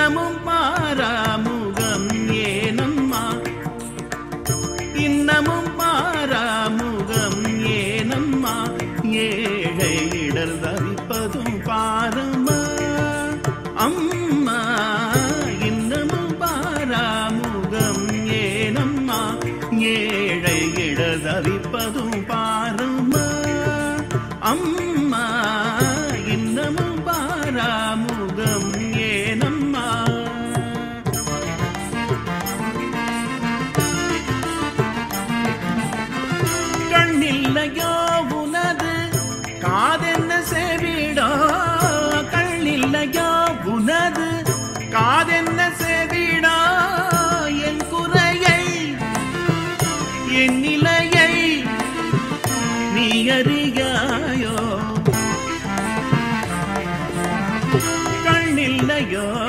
இன்னமும் பாராமுகம் ஏனம்மா இன்னமும் பாராமுகம் ஏனம்மா ஏழை இடர் தவிப்பதும் பாரம்மா அம்மா இன்னமும் பாராமுகம் ஏனம்மா ஏழை இடர் தவிப்பதும் பாரம்மா அம்மா இன்னமும் பாராமுகம் ஏனம்மா கண்ணில்லையோ உனது காதென்ன செவிடோ கண்ணில்லையோ உனது காதென்ன செவிடோ என் குறையை என் நிலையை நீ அறியாயோ கண்ணில்லையோ